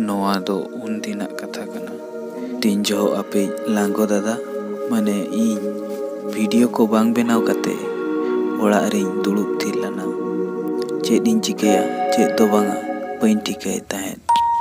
नोआ दो उन दिना कथा कना तीन जो आपे लांगो दादा माने इन वीडियो को बांग बनाव कते ओड़ा रे दुड़ुब थिर लना चेद इन चिकेया चेद दो बांगा बइन टिकाय ताहें।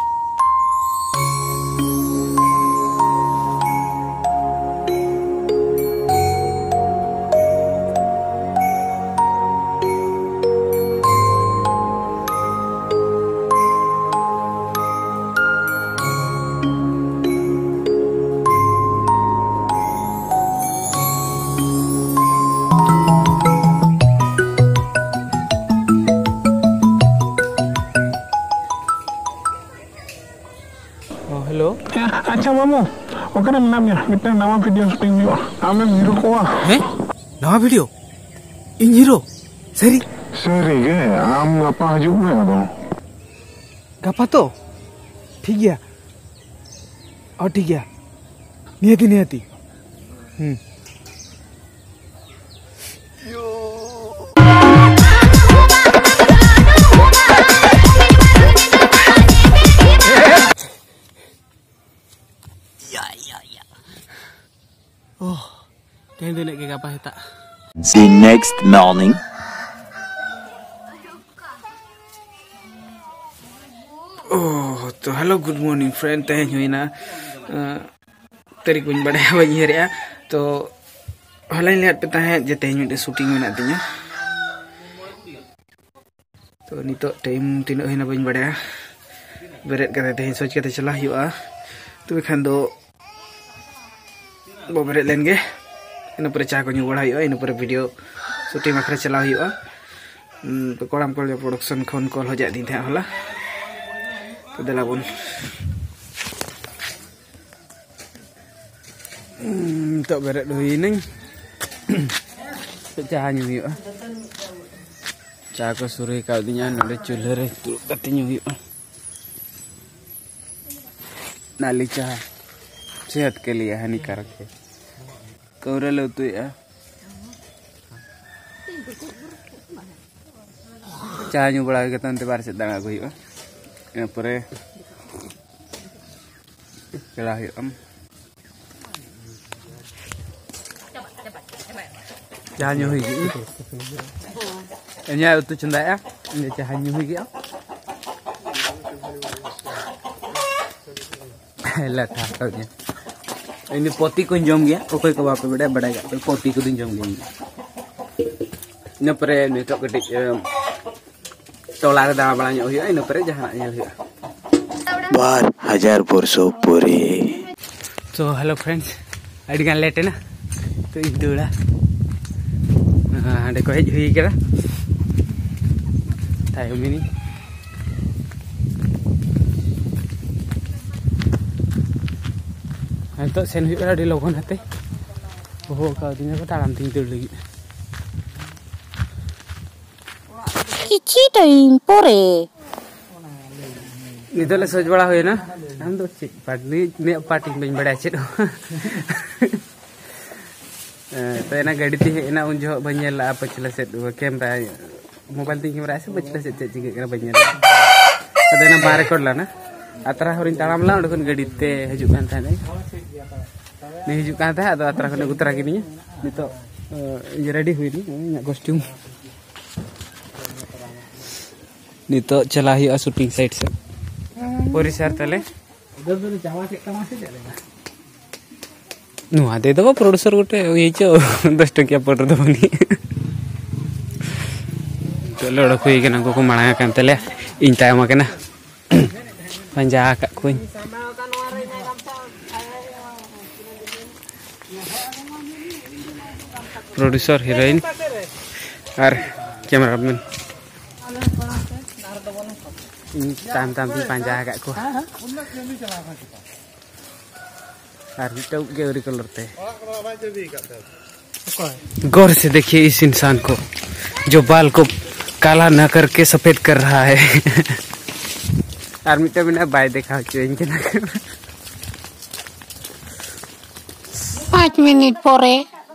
हेलो अच्छा मामू ओकरे नामnya मिटन नवा वीडियो शूटिंग हुआ आमें हीरो कोआ हैं नवा वीडियो इन हीरो सरी सरी गे आम apa hajung me ado गपा तो ठीक गया और ठीक गया नियति नियति Kaya hindi nagkakapahita. The next morning. Oh, तो हेलो गुड मॉर्निंग फ्रेंड तेज हुई ना तरीक बन बड़े बजे रे तो हला लिहाट पे तहे जे तेज मिटे शूटिंग में नातिया तो नितो टाइम तीन होइना बन बड़े बेरेट कते तेज सोच के चला हुआ तो खान दो बो बेरेट लेंगे इन पर चा को न्यू बड़ा हुआ इन पर वीडियो शूटिंग आखरे चला हुआ तो कोड़ाम को प्रोडक्शन खन कॉल हो जाती थे हला तो देला बन तो बेरेट हुई नहीं तो चा न्यू हुआ चा को सुरे का दिया नले चूल्हे रे तुरु कते न्यू हुआ नाली चा सेहत के लिए हानिकारक है कौरे लो तो या चाह न्यू बड़ा के तंते बार से दांगा को हुआ इन परे केला हुआ चाह न्यू हुई enya itu cenda ya ini cah न्यू हुई गया लठा तो ini poti ko jom gya okoi ko bape beda beda ga poti ko din jom gya ina pare ni to gede tola da bala nyo hiya ina pare jahan nya hiya 1000 वर्षों पूरे। so hello friends adi gan late na to idula ade ko hej hui kira tayo mini तो सेन हुआ D लगन हाते हो का दिना को ताराम तीन tur lagi किछि टाइम परे निदले सोच बड़ा होय ना हम तो चिक पार्टी ने पार्टी में बड़ा छे तो एना गाड़ी थी एना उन जो बनेला पछला सेट कैमरा मोबाइल थी कैमरा से पछला सेट चिक करा बनेला तो एना बारे कोडला ना अतरा हरिन ताराम ला उडकन गाड़ी ते हजु कान था नहीं हजु कान था तो अतरा खने उतरा की नहीं नि तो ये रेडी हुई नी कॉस्ट्यूम नि तो चला ही शूटिंग साइट से परिसर तले इधर तो जावा से कमा से चलेगा नुआ दे दो प्रोड्यूसर गोटे ये जो 10 टकिया पड़ दो बनी चलो रखो के ना को माणा कान तले इन टाइम के ना पंजा का कोई प्रोड्यूसर हीरोइन और कैमरामैन ताम ताम भी पंजा का को और तो गेरी कलर ते गौर से देखिए इस इंसान को जो बाल को काला न करके सफेद कर रहा है आर्मी बिना बाय देखा इनके ना 5 मिनट परे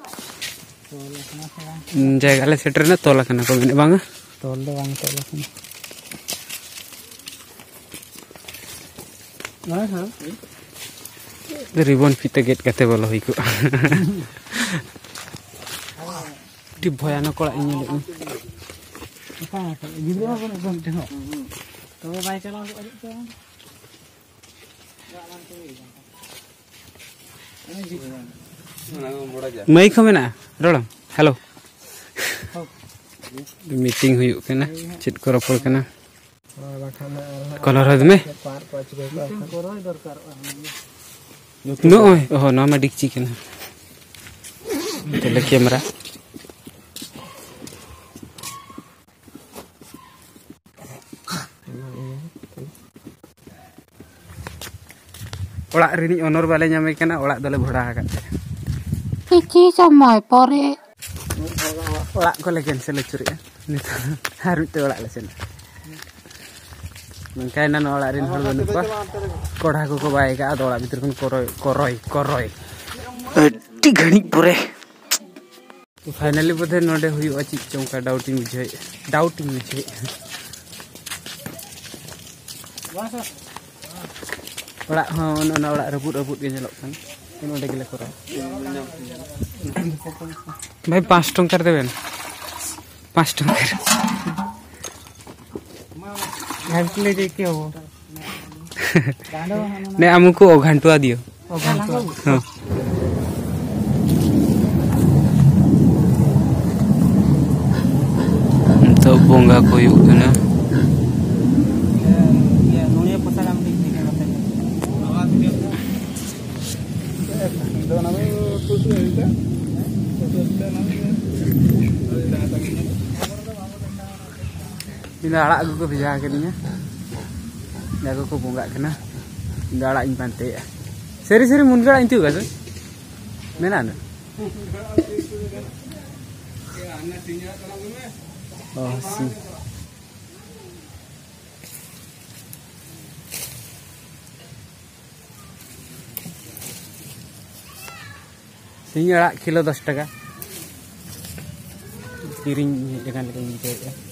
जगह ले सेटर ना तोला कना को बिना बांगा तोल दे बांग तोल रिबन फीते गेट कते बोलो हुई को टी भयानक कोड़ा इन ले गिद्रा को एकदम ठेनो तो बाय चलाओ मई को मेना रोडम हेलो मीटिंग हुई कना चित को रपड़ कना कलर में नो ओह ना मा डिक्ची कना तेले कैमरा ओड़ा रिनी ऑनर वाले नामे कना ओड़ा दले भड़ा आकाते किछि समय परे ओड़ा को ले कैंसिल चुरी हार मिटे ओड़ा ले सेन नंकायना ओड़ा रिन हर बनु को कोढ़ा को बाय का ओड़ा भीतर कोन कोरोय अट्टी घणी परे तो फाइनली बोधे नोडे हुई अछि चौका डाउटिंग बुझे ओड़ा हन ओना ओड़ा रबुट के नेलो कन नोडे गेले करो भाई 5 टंका देबेन 5 टंका घंटले जे के हो ने हमको घंटवा दियो हां तो बोंगा को यू ना आड़ा अगू को भेजा करिया जागो को बोंगा कना आड़ा इन पानते सरी मुनगा इंतु गस मेना न oh सी सिंगड़ा किलो 10 टका किरिंग एकान लेकिन मिटे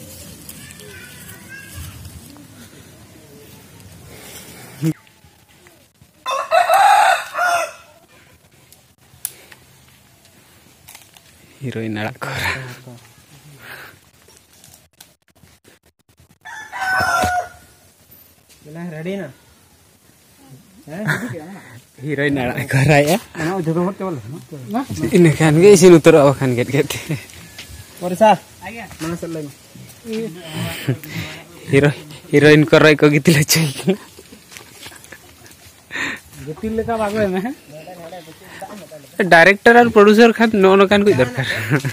हीरोइन आड़ा कोरा रेडी ना हीरोइन आड़ा कोरा या ना जगह मत चल इन खान के इसी उतर अब खान गेट और सा आगे मन से ले हीरोइन कोरा को गितिल चाहिए गितिल लेका बागो में डायरेक्टर और प्रोड्यूसर खान नो कान कोई दरकार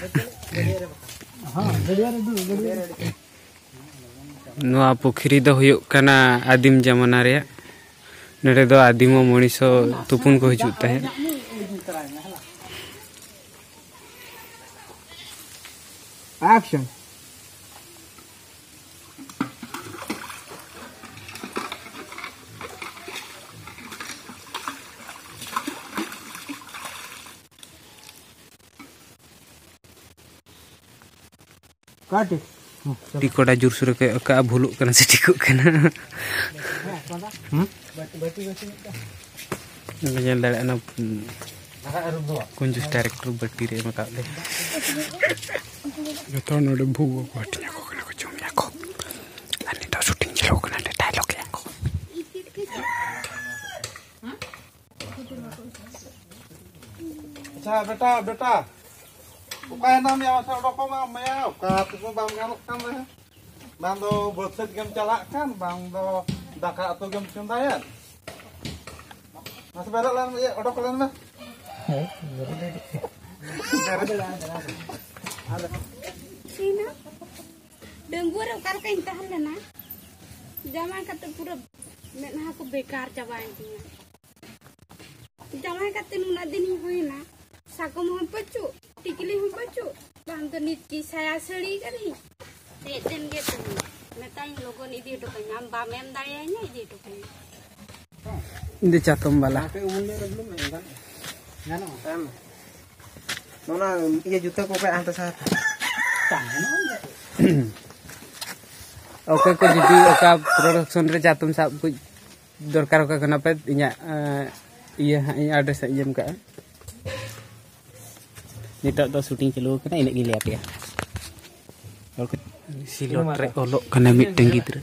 हां नोआ पोखरी दो हुयो कना आदिम जमाना रे नरे दो आदिमो मणिसो तुपुन को हिजुता है एक्शन काटे टिकोड़ा जुर सुर के का भूलु कना से टिको कना नजल दड़ ना कुंज डायरेक्टर बट्टी रे मका ले जतो नोडे भूगो को हटिया को कना को चुमिया को अनि तो शूटिंग चलो कना ले डायलॉग या को अच्छा बेटा Bukan nam ya masa udah koma ya, kat itu bang ngaluk kan lah. Bang do boset game calak kan, bang do daka atau game cintayan. Masih berat lah ya, udah kalian mah. Sina, denggur kar kain tahan na. Zaman kata pura, nak aku bekar cabain tinya. Zaman kata nuna dini hui na, sakum hom pacu. टिकली हम बच्चो हम तो नित की साया सड़ी करी तेन के तो मेताई लोगों ने इदी तो कन्या बामेम दाया ने इदी तो कन्या इंदे चातम वाला नोना ये जूता को पे अंत साथ ओके को जिदी ओका प्रोडक्शन रे चातम साब कुछ दरकार का पे इnya iya address jam ka nitok do shooting चालू kana ina gi lihat ya silot re olok kana miteng gidra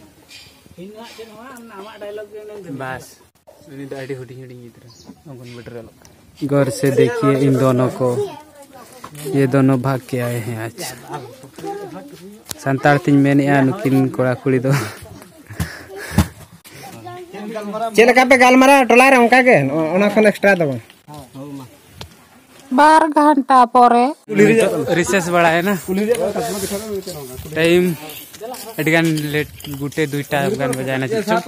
बस दाढ़ी हुडिंग इधर गौर से देखिए इन दोनों को, ये दोनों भाग के आए हैं आज। संतार तीन मैंने नुकिन कोड़ा कुड़ी दो चेल का पे गालमारा टोला रे उनका के ओना खन एक्स्ट्रा दबो 12 घंटा परे रिसेस बड़ा है ना टाइम अडगान लेट गुटे दुईटा गान बजाना चाहिए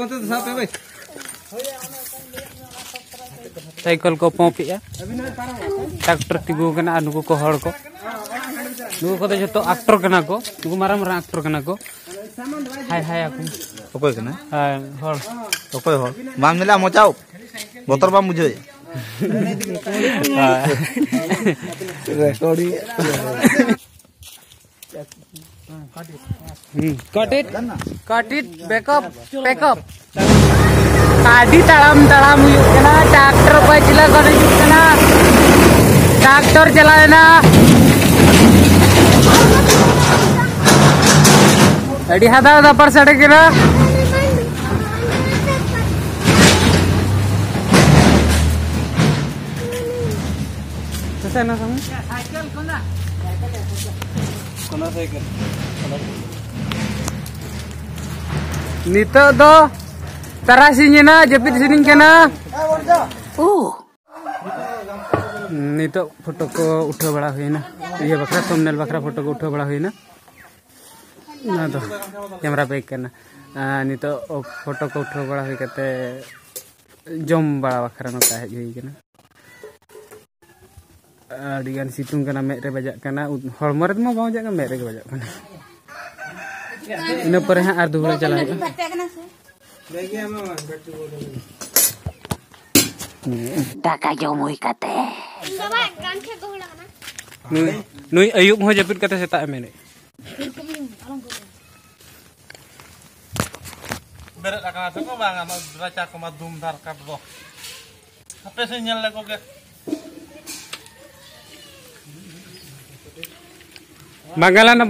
साइकिल को पोंपिया ट्रैक्टर तिगु कना नुको को हड़ को नुको को जतो एक्टर कना को नुको मारा मारा एक्टर कना को हाय हाय आकु ओकोय कना हाय हड़ ओकोय हड़ बाम मिला मोचाओ बोतर बाम बुझे रेस्टोरी cut it back up tadi talam huyuk kana tractor pa chila kana kana tractor chalana adi hada par sade kena sana kamu kona cycle nito do tarasinya na jepit sini kena nito foto ko uthau bada hui na ye bakra thumbnail bakra foto ko uthau bada hui na na do camera back kena nito foto ko uthau bada hui kate jom bada bakra no ta hej hui kena adigan situng kena mek re bajak kana hormo re mo bajak kana mek re bajak kana ina पर है are दुहरा चला Daka jomoy kate nuy ayub ho japit kata setak mene berat akan asal ko bang ama raca ko madum dar ka do apa sinyal le ko ke Banggalana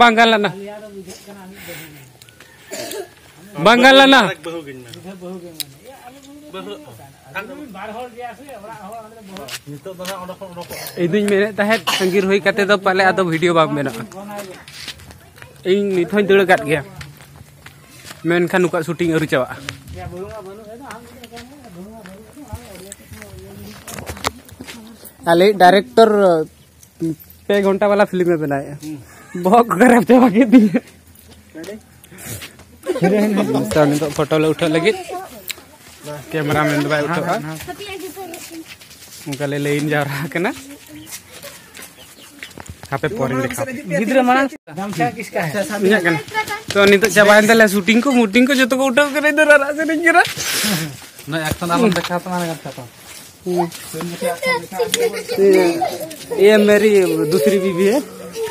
iduñ mene tahet sangir hui kate do pale ado video bang mena ing nithoñ deuh gat gea menkhan nuka shooting aru chawa ale director 6 घंटा वाला film में बनाया बहुत खराब चला के दी तो photo ले उठा लगे कैमरामैन दबाई उठा उनका ले लेन जा रहा है ना यहाँ पे पोरिंग देखा गिद्रा माना गामछा किसका है इना कना तो नहीं तो चाबाइन तले शूटिंग को जो तो को उठा करे इधर आ से नहीं गिरा ना एक्शन आपन देखा तो माने करता तो ये मेरी दूसरी बीवी है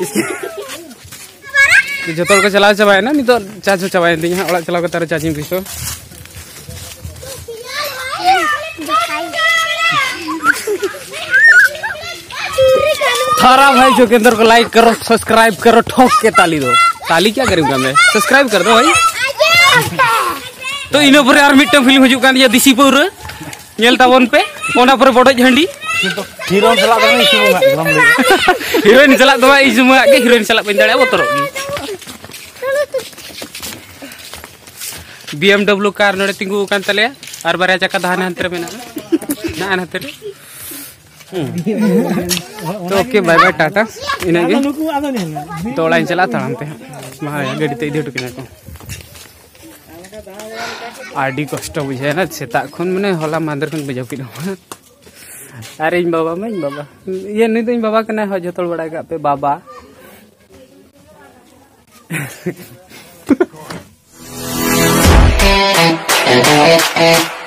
इसकी जो तो चला चबाए ना नहीं तो चाचू चबाए दी हां ओला चला के तारे चाची किसो थारा भाई जो केंद्र को लाइक करो सब्सक्राइब करो ठोक के ताली दो ताली क्या करूंगा मैं सब्सक्राइब कर दो भाई तो इनो पर यार मिटम फिल्म हजू कान या दिसी पौर नेल तावन पे ओना पर बडो झंडी हीरोइन चला दो इसु एकदम हीरोइन चला दो इसु मा के हीरोइन चला पेन दाड़े बोतरो BMW कार नडे तिंगु कान तले आर बारे चका दाहन हंतर मेना ना हंतर तो ओके बाय बाय टाटा इनागे तो लाइन चला तामते मा गाड़ी ते इदे टुकिना को आडी कष्ट बुझे ना सेता खन माने होला मांदर खन बजाव किनो अरे इन बाबा मैं बाबा ये नहीं तो इन बाबा कना हो जतल बड़ा का पे बाबा